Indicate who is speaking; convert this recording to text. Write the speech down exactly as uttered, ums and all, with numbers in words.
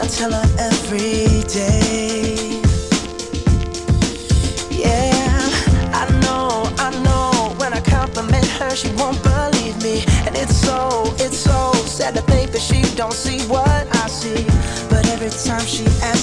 Speaker 1: tell her every day. Yeah, I know, I know, when I compliment her she won't believe me. And it's so, it's so sad to think that she don't see what I see. But every time she asks